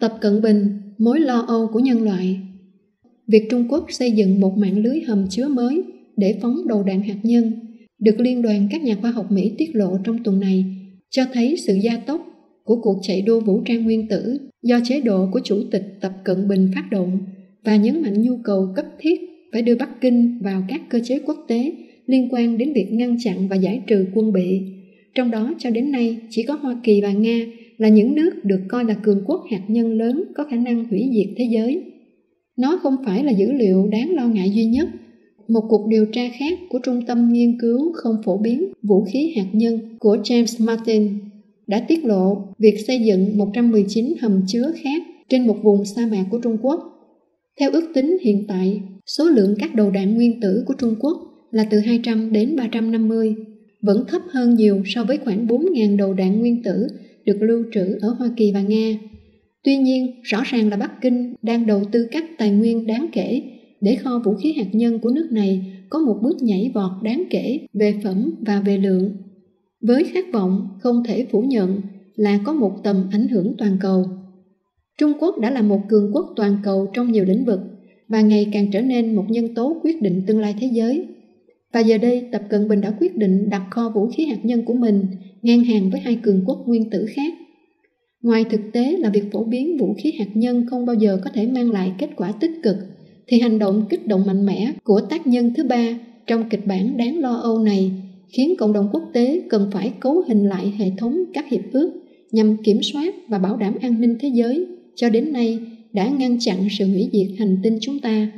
Tập Cận Bình, mối lo âu của nhân loại. Việc Trung Quốc xây dựng một mạng lưới hầm chứa mới để phóng đầu đạn hạt nhân được Liên đoàn các nhà khoa học Mỹ tiết lộ trong tuần này cho thấy sự gia tốc của cuộc chạy đua vũ trang nguyên tử do chế độ của Chủ tịch Tập Cận Bình phát động, và nhấn mạnh nhu cầu cấp thiết phải đưa Bắc Kinh vào các cơ chế quốc tế liên quan đến việc ngăn chặn và giải trừ quân bị. Trong đó cho đến nay chỉ có Hoa Kỳ và Nga là những nước được coi là cường quốc hạt nhân lớn có khả năng hủy diệt thế giới. Nó không phải là dữ liệu đáng lo ngại duy nhất. Một cuộc điều tra khác của Trung tâm Nghiên cứu Không phổ biến vũ khí hạt nhân của James Martin đã tiết lộ việc xây dựng 119 hầm chứa khác trên một vùng sa mạc của Trung Quốc. Theo ước tính hiện tại, số lượng các đầu đạn nguyên tử của Trung Quốc là từ 200 đến 350, vẫn thấp hơn nhiều so với khoảng 4.000 đầu đạn nguyên tử được lưu trữ ở Hoa Kỳ và Nga. Tuy nhiên, rõ ràng là Bắc Kinh đang đầu tư các tài nguyên đáng kể để kho vũ khí hạt nhân của nước này có một bước nhảy vọt đáng kể về phẩm và về lượng, với khát vọng không thể phủ nhận là có một tầm ảnh hưởng toàn cầu. Trung Quốc đã là một cường quốc toàn cầu trong nhiều lĩnh vực và ngày càng trở nên một nhân tố quyết định tương lai thế giới. Và giờ đây, Tập Cận Bình đã quyết định đặt kho vũ khí hạt nhân của mình ngang hàng với hai cường quốc nguyên tử khác. Ngoài thực tế là việc phổ biến vũ khí hạt nhân không bao giờ có thể mang lại kết quả tích cực, thì hành động kích động mạnh mẽ của tác nhân thứ ba trong kịch bản đáng lo âu này khiến cộng đồng quốc tế cần phải cấu hình lại hệ thống các hiệp ước nhằm kiểm soát và bảo đảm an ninh thế giới cho đến nay đã ngăn chặn sự hủy diệt hành tinh chúng ta.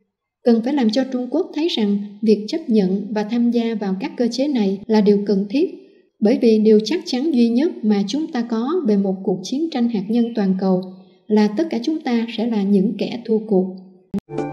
Cần phải làm cho Trung Quốc thấy rằng việc chấp nhận và tham gia vào các cơ chế này là điều cần thiết, bởi vì điều chắc chắn duy nhất mà chúng ta có về một cuộc chiến tranh hạt nhân toàn cầu là tất cả chúng ta sẽ là những kẻ thua cuộc.